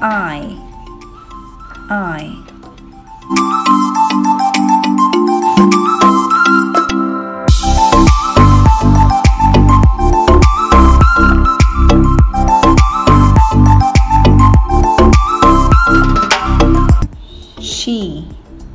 I. She.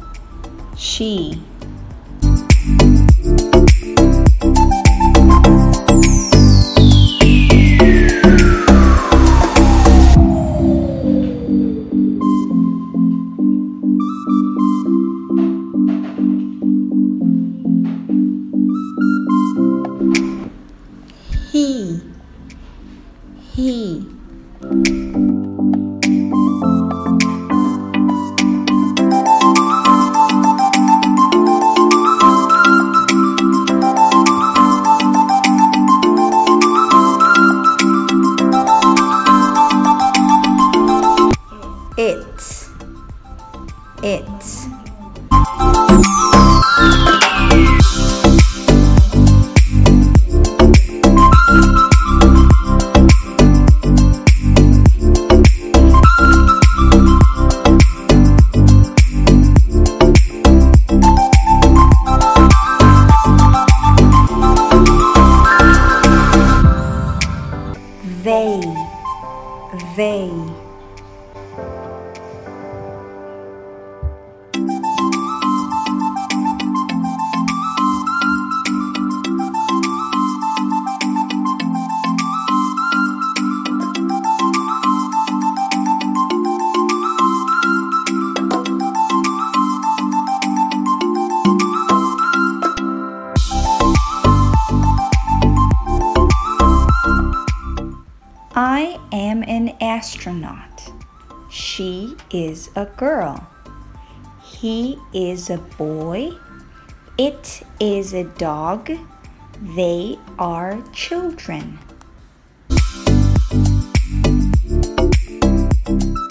He. It. They. I am an astronaut. She is a girl. He is a boy. It is a dog. They are children.